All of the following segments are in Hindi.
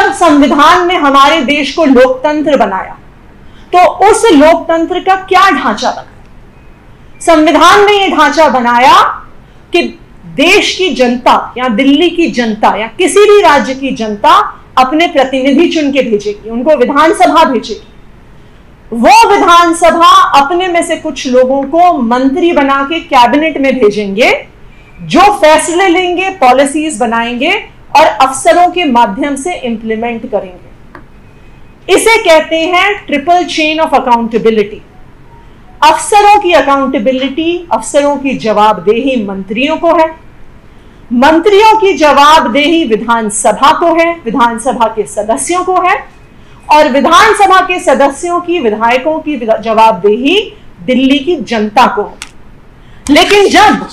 जब संविधान ने हमारे देश को लोकतंत्र बनाया तो उस लोकतंत्र का क्या ढांचा बना? संविधान ने यह ढांचा बनाया कि देश की जनता या दिल्ली की जनता या किसी भी राज्य की जनता अपने प्रतिनिधि चुन के भेजेगी, उनको विधानसभा भेजेगी। वो विधानसभा अपने में से कुछ लोगों को मंत्री बना के कैबिनेट में भेजेंगे, जो फैसले लेंगे, पॉलिसीज बनाएंगे और अफसरों के माध्यम से इंप्लीमेंट करेंगे। इसे कहते हैं ट्रिपल चेन ऑफ अकाउंटेबिलिटी। अफसरों की अकाउंटेबिलिटी, अफसरों की जवाबदेही मंत्रियों को है, मंत्रियों की जवाबदेही विधानसभा को है, विधानसभा के सदस्यों को है, और विधानसभा के सदस्यों की, विधायकों की जवाबदेही दिल्ली की जनता को है। लेकिन जब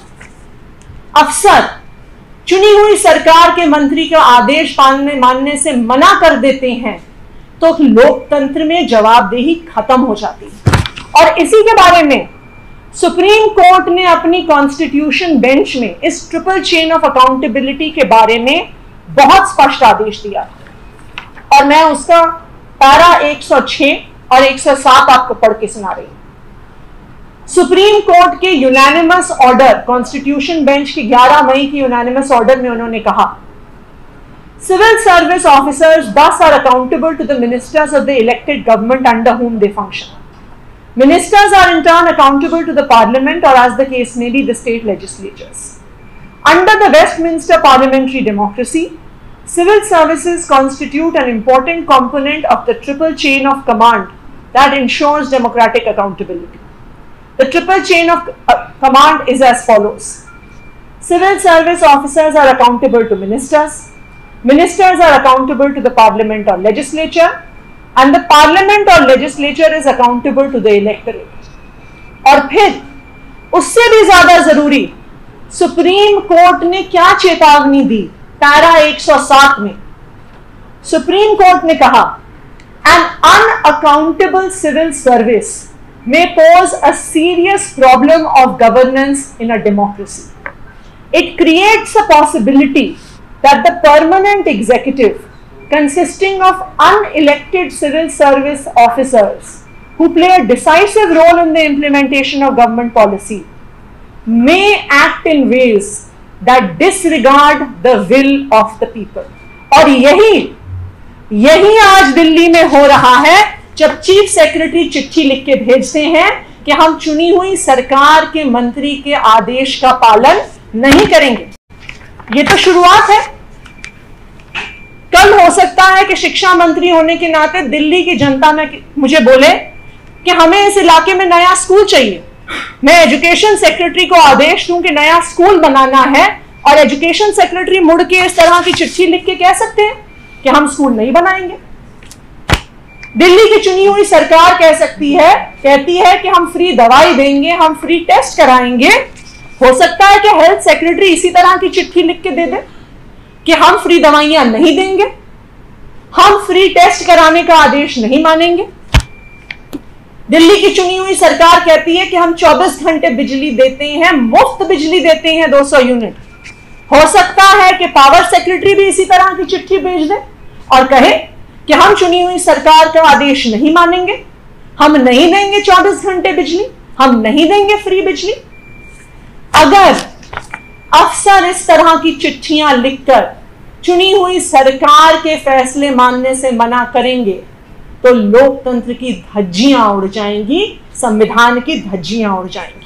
अफसर चुनी हुई सरकार के मंत्री का आदेश मानने से मना कर देते हैं तो लोकतंत्र में जवाबदेही खत्म हो जाती है। और इसी के बारे में सुप्रीम कोर्ट ने अपनी कॉन्स्टिट्यूशन बेंच में इस ट्रिपल चेन ऑफ अकाउंटेबिलिटी के बारे में बहुत स्पष्ट आदेश दिया, और मैं उसका पैरा 106 और 107 आपको पढ़ के सुना रही हूं। सुप्रीम कोर्ट के यूनानिमस ऑर्डर, कॉन्स्टिट्यूशन बेंच के 11 मई की यूनानिमस ऑर्डर में उन्होंने कहा, civil service officers thus are accountable to the ministers of the elected government under whom they function. Ministers are in turn accountable to the parliament, or as the case may be, the state legislatures. Under the Westminster parliamentary democracy, civil services constitute an important component of the triple chain of command that ensures democratic accountability. The triple chain of command is as follows. Civil service officers are accountable to ministers. Ministers are accountable to the parliament or legislature, and the parliament or legislature is accountable to the electorate. और फिर उससे भी ज्यादा जरूरी, सुप्रीम कोर्ट ने क्या चेतावनी दी? पैरा 107 में सुप्रीम कोर्ट ने कहा, an unaccountable civil service may pose a serious problem of governance in a democracy. It creates a possibility that the permanent executive, consisting of unelected civil service officers who play a decisive role in the implementation of government policy, may act in ways that disregard the will of the people. और यही आज दिल्ली में हो रहा है, जब चीफ सेक्रेटरी चिट्ठी लिख के भेजते हैं कि हम चुनी हुई सरकार के मंत्री के आदेश का पालन नहीं करेंगे। ये तो शुरुआत है। कल हो सकता है कि शिक्षा मंत्री होने के नाते दिल्ली की जनता में मुझे बोले कि हमें इस इलाके में नया स्कूल चाहिए। मैं एजुकेशन सेक्रेटरी को आदेश दूं कि नया स्कूल बनाना है, और एजुकेशन सेक्रेटरी मुड़ के इस तरह की चिट्ठी लिख के कह सकते हैं कि हम स्कूल नहीं बनाएंगे। दिल्ली की चुनी हुई सरकार कहती है कि हम फ्री दवाई देंगे, हम फ्री टेस्ट कराएंगे। हो सकता है कि हेल्थ सेक्रेटरी इसी तरह की चिट्ठी लिख के दे दे कि हम फ्री दवाइयां नहीं देंगे, हम फ्री टेस्ट कराने का आदेश नहीं मानेंगे। दिल्ली की चुनी हुई सरकार कहती है कि हम 24 घंटे बिजली देते हैं, मुफ्त बिजली देते हैं 200 यूनिट। हो सकता है कि पावर सेक्रेटरी भी इसी तरह की चिट्ठी भेज दे और कहे कि हम चुनी हुई सरकार का आदेश नहीं मानेंगे, हम नहीं देंगे 24 घंटे बिजली, हम नहीं देंगे फ्री बिजली। अगर अफसर इस तरह की चिट्ठियां लिखकर चुनी हुई सरकार के फैसले मानने से मना करेंगे तो लोकतंत्र की धज्जियां उड़ जाएंगी, संविधान की धज्जियां उड़ जाएंगी।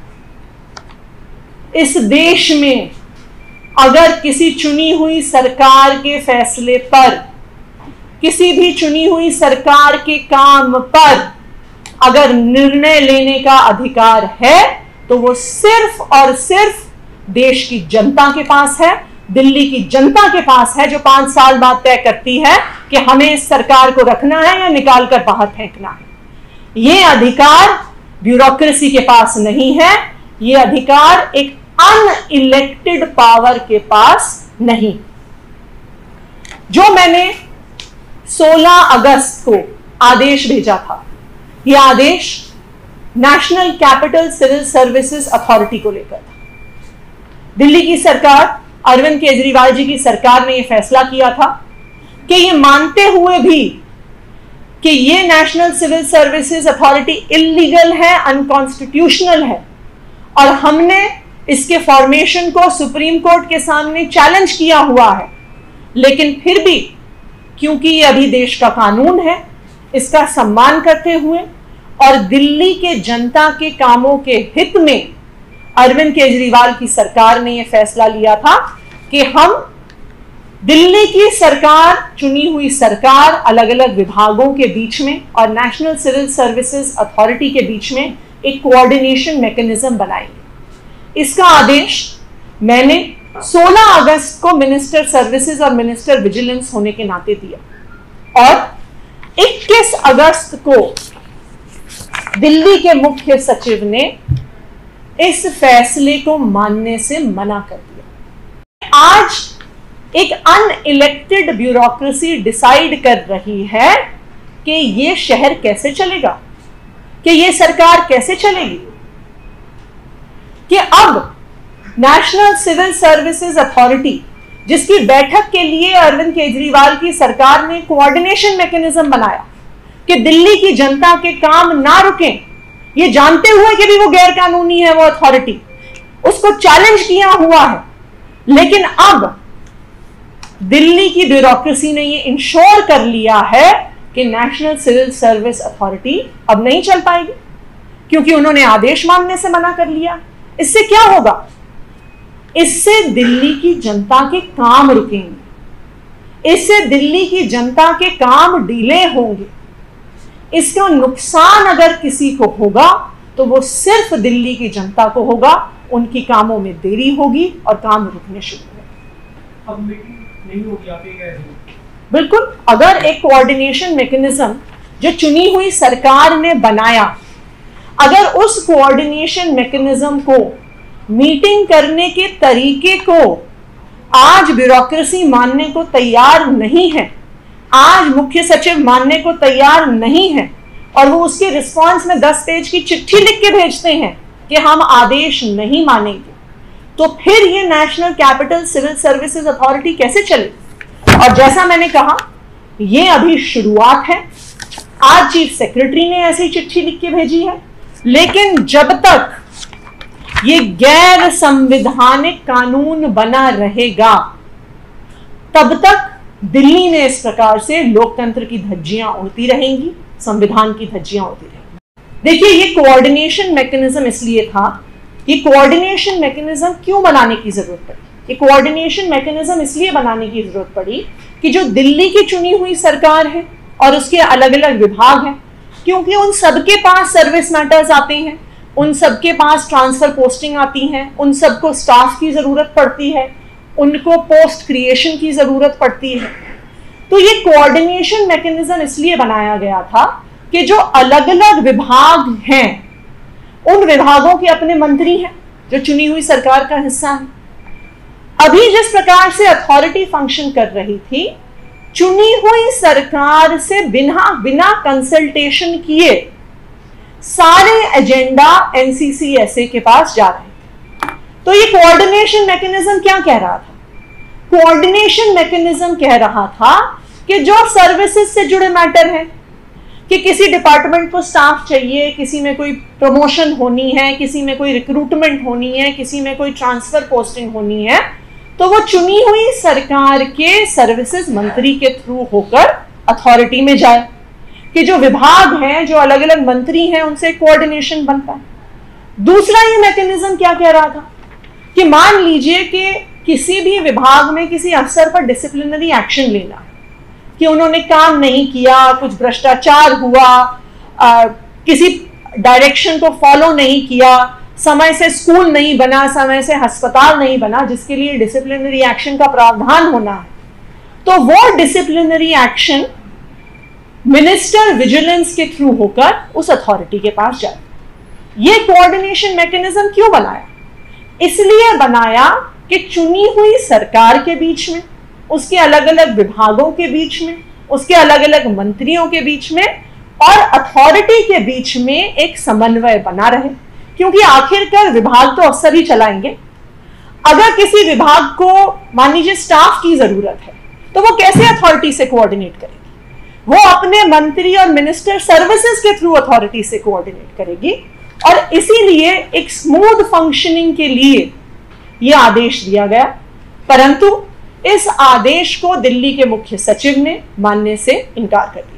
इस देश में अगर किसी चुनी हुई सरकार के फैसले पर, किसी भी चुनी हुई सरकार के काम पर अगर निर्णय लेने का अधिकार है तो वो सिर्फ और सिर्फ देश की जनता के पास है, दिल्ली की जनता के पास है, जो 5 साल बाद तय करती है कि हमें इस सरकार को रखना है या निकाल कर बाहर फेंकना है। ये अधिकार ब्यूरोक्रेसी के पास नहीं है, ये अधिकार एक अनइलेक्टेड पावर के पास नहीं। जो मैंने 16 अगस्त को आदेश भेजा था, यह आदेश national capital civil services authority को लेकर था। दिल्ली की सरकार, अरविंद केजरीवाल जी की सरकार ने यह फैसला किया था कि ये मानते हुए भी कि ये national civil services authority illegal है, अनकॉन्स्टिट्यूशनल है, और हमने इसके फॉर्मेशन को सुप्रीम कोर्ट के सामने चैलेंज किया हुआ है, लेकिन फिर भी क्योंकि ये अभी देश का कानून है, इसका सम्मान करते हुए और दिल्ली के जनता के कामों के हित में अरविंद केजरीवाल की सरकार ने यह फैसला लिया था कि हम दिल्ली की सरकार, चुनी हुई सरकार, अलग अलग विभागों के बीच में और नेशनल सिविल सर्विसेज अथॉरिटी के बीच में एक कोऑर्डिनेशन मैकेनिज्म बनाएंगे। इसका आदेश मैंने 16 अगस्त को मिनिस्टर सर्विसेज और मिनिस्टर विजिलेंस होने के नाते दिया और 21 अगस्त को दिल्ली के मुख्य सचिव ने इस फैसले को मानने से मना कर दिया। आज एक अनइलेक्टेड ब्यूरोक्रेसी डिसाइड कर रही है कि ये शहर कैसे चलेगा, कि ये सरकार कैसे चलेगी, कि अब नेशनल सिविल सर्विसेज अथॉरिटी, जिसकी बैठक के लिए अरविंद केजरीवाल की सरकार ने कोऑर्डिनेशन मैकेनिज्म बनाया कि दिल्ली की जनता के काम ना रुकें, ये जानते हुए कि भी वो गैर कानूनी है वो अथॉरिटी, उसको चैलेंज किया हुआ है, लेकिन अब दिल्ली की ब्यूरोक्रेसी ने ये इंश्योर कर लिया है कि नेशनल सिविल सर्विस अथॉरिटी अब नहीं चल पाएगी क्योंकि उन्होंने आदेश मानने से मना कर लिया। इससे क्या होगा? इससे दिल्ली की जनता के काम रुकेंगे, इससे दिल्ली की जनता के काम डिले होंगे। इसका नुकसान अगर किसी को होगा तो वो सिर्फ दिल्ली की जनता को होगा, उनकी कामों में देरी होगी और काम रुकने शुरू होंगे। अब मीटिंग नहीं होगी, आप ये कह रहे हैं? बिल्कुल। अगर एक कोऑर्डिनेशन मैकेनिज्म जो चुनी हुई सरकार ने बनाया, अगर उस कोऑर्डिनेशन मैकेनिज्म को, मीटिंग करने के तरीके को आज ब्यूरोक्रेसी मानने को तैयार नहीं है, आज मुख्य सचिव मानने को तैयार नहीं है और वो उसके रिस्पांस में 10 पेज की चिट्ठी लिख के भेजते हैं कि हम आदेश नहीं मानेंगे, तो फिर ये national capital civil services authority कैसे चले? और जैसा मैंने कहा, ये अभी शुरुआत है। आज चीफ सेक्रेटरी ने ऐसी चिट्ठी लिख के भेजी है, लेकिन जब तक ये गैर संवैधानिक कानून बना रहेगा तब तक दिल्ली में इस प्रकार से लोकतंत्र की धज्जियां उड़ती रहेंगी, संविधान की धज्जियां उड़ती रहेंगी। देखिए, ये कोऑर्डिनेशन मैकेनिज्म इसलिए था, ये कोऑर्डिनेशन मैकेनिज्म क्यों बनाने की जरूरत पड़ी? ये कोऑर्डिनेशन मैकेनिज्म इसलिए बनाने की जरूरत पड़ी कि जो दिल्ली की चुनी हुई सरकार है और उसके अलग अलग विभाग हैं, क्योंकि उन सबके पास सर्विस मैटर्स आते हैं, उन सबके पास ट्रांसफर पोस्टिंग आती हैं, उन सबको स्टाफ की जरूरत पड़ती है, उनको पोस्ट क्रिएशन की जरूरत पड़ती है। तो ये कोऑर्डिनेशन मैकेनिज्म इसलिए बनाया गया था कि जो अलग अलग विभाग हैं, उन विभागों के अपने मंत्री हैं जो चुनी हुई सरकार का हिस्सा है। अभी जिस प्रकार से अथॉरिटी फंक्शन कर रही थी, चुनी हुई सरकार से बिना कंसल्टेशन किए सारे एजेंडा एनसीसीएसए के पास जा रहे थे। तो ये कोऑर्डिनेशन मैकेनिज्म क्या कह रहा था? कोऑर्डिनेशन मैकेनिज्म कह रहा था कि जो सर्विसेज से जुड़े मैटर हैं, कि किसी डिपार्टमेंट को स्टाफ चाहिए, किसी में कोई प्रमोशन होनी है, किसी में कोई रिक्रूटमेंट होनी है, किसी में कोई ट्रांसफर पोस्टिंग होनी है, तो वो चुनी हुई सरकार के सर्विसेज मंत्री के थ्रू होकर अथॉरिटी में जाए, कि जो विभाग हैं, जो अलग अलग मंत्री हैं, उनसे कोऑर्डिनेशन बनता है। दूसरा ये मैकेनिज्म क्या कह रहा था कि मान लीजिए कि किसी भी विभाग में किसी अफसर पर डिसिप्लिनरी एक्शन लेना, कि उन्होंने काम नहीं किया, कुछ भ्रष्टाचार हुआ, किसी डायरेक्शन को फॉलो नहीं किया, समय से स्कूल नहीं बना, समय से अस्पताल नहीं बना, जिसके लिए डिसिप्लिनरी एक्शन का प्रावधान होना है, तो वो डिसिप्लिनरी एक्शन मिनिस्टर विजिलेंस के थ्रू होकर उस अथॉरिटी के पास जाए। ये कोऑर्डिनेशन मैकेनिज्म क्यों बनाया? इसलिए बनाया कि चुनी हुई सरकार के बीच में, उसके अलग अलग विभागों के बीच में, उसके अलग अलग मंत्रियों के बीच में और अथॉरिटी के बीच में एक समन्वय बना रहे, क्योंकि आखिरकार विभाग तो अफसर ही चलाएंगे। अगर किसी विभाग को मान लीजिए स्टाफ की जरूरत है, तो वो कैसे अथॉरिटी से कोऑर्डिनेट करेगी? वो अपने मंत्री और मिनिस्टर सर्विसेज के थ्रू अथॉरिटी से कोऑर्डिनेट करेगी। और इसीलिए एक स्मूथ फंक्शनिंग के लिए यह आदेश दिया गया, परंतु इस आदेश को दिल्ली के मुख्य सचिव ने मानने से इनकार कर दिया।